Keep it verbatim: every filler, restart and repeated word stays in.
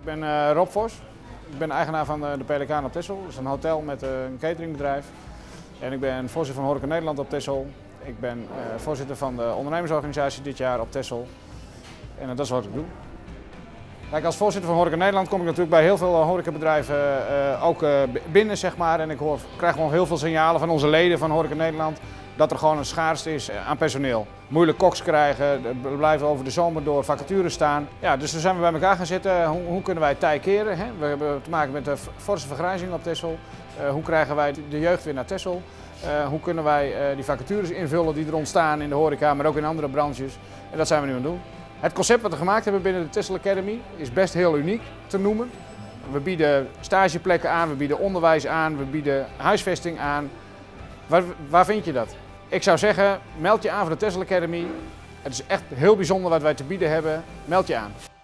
Ik ben uh, Rob Vos. Ik ben eigenaar van de Pelikaan op Texel. Dat is een hotel met uh, een cateringbedrijf. En ik ben voorzitter van Horeca Nederland op Texel. Ik ben uh, voorzitter van de ondernemersorganisatie dit jaar op Texel. En uh, dat is wat ik doe. Kijk, als voorzitter van Horeca Nederland kom ik natuurlijk bij heel veel horecabedrijven uh, ook uh, binnen, zeg maar. En ik hoor, krijg gewoon heel veel signalen van onze leden van Horeca Nederland dat er gewoon een schaarste is aan personeel. Moeilijk koks krijgen, we blijven over de zomer door vacatures staan. Ja, dus toen zijn we bij elkaar gaan zitten. Hoe, hoe kunnen wij het tij keren? Hè? We hebben te maken met een forse vergrijzing op Texel. Uh, hoe krijgen wij de jeugd weer naar Texel? Uh, hoe kunnen wij uh, die vacatures invullen die er ontstaan in de horeca, maar ook in andere branches? En dat zijn we nu aan het doen. Het concept wat we gemaakt hebben binnen de Texel Academy is best heel uniek te noemen. We bieden stageplekken aan, we bieden onderwijs aan, we bieden huisvesting aan. Waar, waar vind je dat? Ik zou zeggen, meld je aan voor de Texel Academy. Het is echt heel bijzonder wat wij te bieden hebben. Meld je aan.